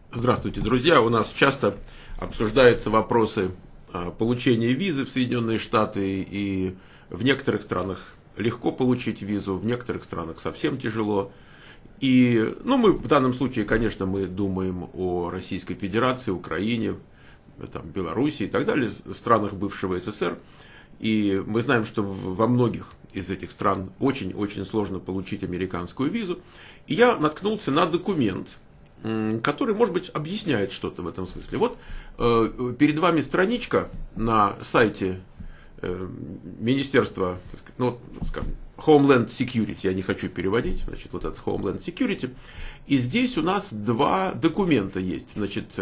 Здравствуйте, друзья. У нас часто обсуждаются вопросы получения визы в Соединенные Штаты, и в некоторых странах легко получить визу, в некоторых странах совсем тяжело. И, мы в данном случае, конечно, мы думаем о Российской Федерации, Украине, там, Белоруссии и так далее, странах бывшего СССР. И мы знаем, что во многих из этих стран очень-очень сложно получить американскую визу. И я наткнулся на документ, который, может быть, объясняет что-то в этом смысле. Вот перед вами страничка на сайте Министерства, скажем, Homeland Security, я не хочу переводить, значит, вот этот Homeland Security. И здесь у нас два документа есть. Значит,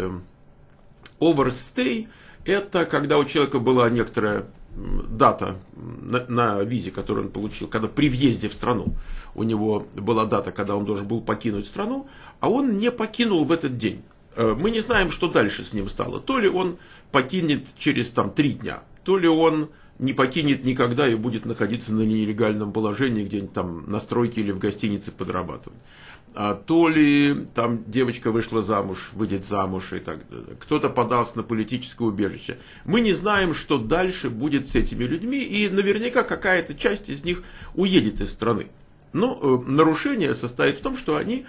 Overstay – это когда у человека была некоторая дата на визе, которую он получил, когда при въезде в страну у него была дата, когда он должен был покинуть страну, а он не покинул в этот день. Мы не знаем, что дальше с ним стало. То ли он покинет через 3 дня, то ли он не покинет никогда и будет находиться на нелегальном положении где-нибудь там на стройке или в гостинице подрабатывать. То ли там девочка вышла замуж, выйдет замуж и так далее. Кто-то подался на политическое убежище. Мы не знаем, что дальше будет с этими людьми, и наверняка какая-то часть из них уедет из страны. Но нарушение состоит в том, что они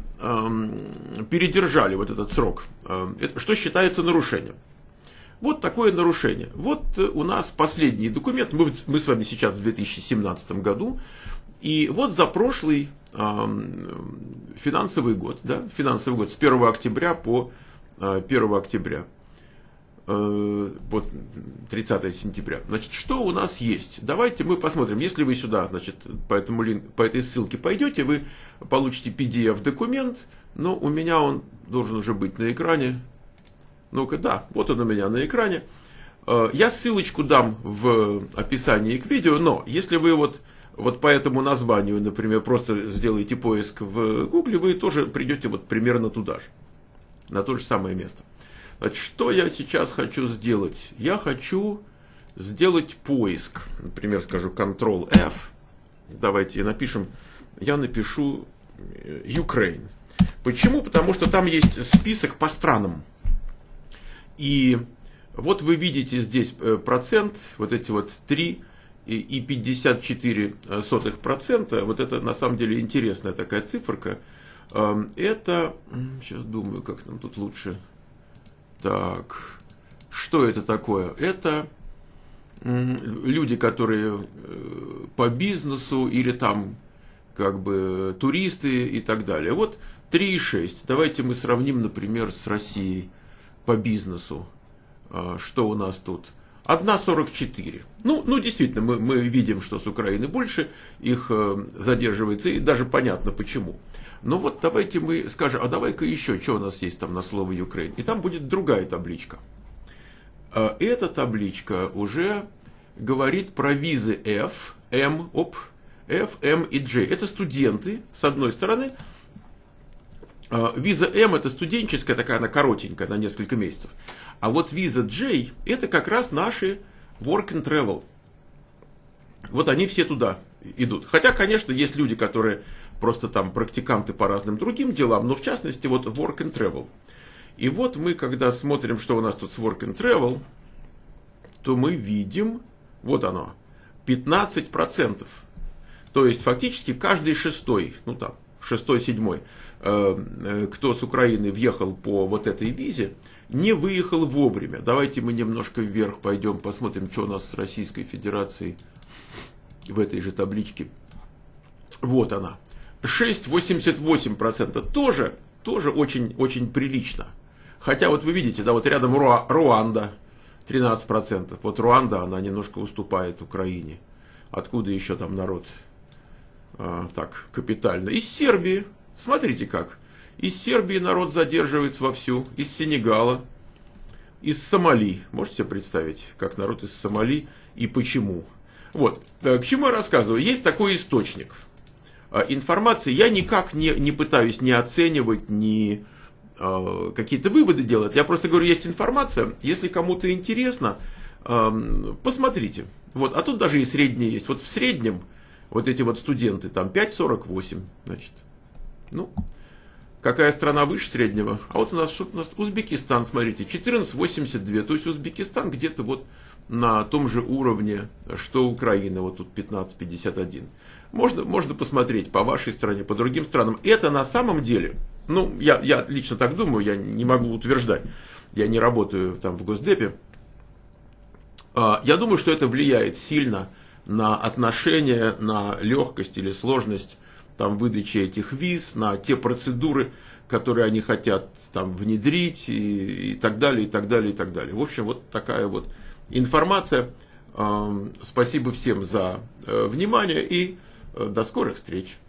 передержали вот этот срок, что считается нарушением. Вот такое нарушение. Вот у нас последний документ, мы с вами сейчас в 2017 году, и вот за прошлый финансовый год, с 1 октября по 1 октября, вот 30 сентября. Значит, что у нас есть? Давайте мы посмотрим. Если вы сюда, значит, по этой ссылке пойдете, вы получите PDF-документ, но у меня он должен уже быть на экране. Ну-ка, да, вот он у меня на экране. Я ссылочку дам в описании к видео, но если вы вот по этому названию, например, просто сделаете поиск в Гугле, вы тоже придете вот примерно туда же, на то же самое место. Значит, что я сейчас хочу сделать? Я хочу сделать поиск. Например, скажу Ctrl-F. Давайте я напишу Ukraine. Почему? Потому что там есть список по странам. И вот вы видите здесь процент, вот эти вот 3,54%. Вот это на самом деле интересная такая циферка. Это, сейчас думаю, как нам тут лучше. Так, что это такое? Это люди, которые по бизнесу или там как бы туристы и так далее. Вот 3,6. Давайте мы сравним, например, с Россией по бизнесу. Что у нас тут? 1,44. Ну, действительно, мы видим, что с Украины больше их задерживается, и даже понятно почему. Но вот давайте мы скажем, а давай-ка еще, что у нас есть там на слово Ukraine. И там будет другая табличка. Эта табличка уже говорит про визы F, M и J. Это студенты, с одной стороны. Виза М это студенческая, такая она коротенькая, на несколько месяцев. А вот виза J это как раз наши work and travel. Вот они все туда идут. Хотя, конечно, есть люди, которые просто там практиканты по разным другим делам, но в частности вот work and travel. И вот мы, когда смотрим, что у нас тут с work and travel, то мы видим, вот оно, 15%. То есть фактически каждый шестой, шестой-седьмой, кто с Украины въехал по вот этой визе, не выехал вовремя. Давайте мы немножко вверх пойдем, посмотрим, что у нас с Российской Федерацией в этой же табличке. Вот она. 6,88%. Тоже очень прилично. Хотя вот вы видите, да, вот рядом Руанда 13%. Вот Руанда, она немножко уступает Украине. Откуда еще там народ так капитально? Из Сербии. Смотрите как. Из Сербии народ задерживается вовсю. Из Сенегала. Из Сомали. Можете себе представить, как народ из Сомали и почему? Вот. К чему я рассказываю? Есть такой источник информации. Я никак не пытаюсь ни оценивать, ни какие-то выводы делать. Я просто говорю, есть информация. Если кому-то интересно, посмотрите. Вот. А тут даже и среднее есть. Вот в среднем вот эти вот студенты, там 5,48, значит. Какая страна выше среднего? А вот у нас Узбекистан, смотрите, 14,82. То есть Узбекистан где-то вот на том же уровне, что Украина. Вот тут 15,51. Можно посмотреть по вашей стране, по другим странам. Это на самом деле, ну, я лично так думаю, я не могу утверждать. Я не работаю там в Госдепе. Я думаю, что это влияет сильно на отношения, на легкость или сложность там, выдачи этих виз, на те процедуры, которые они хотят там, внедрить и так далее, и так далее, и так далее. В общем, вот такая вот информация. Спасибо всем за внимание и до скорых встреч.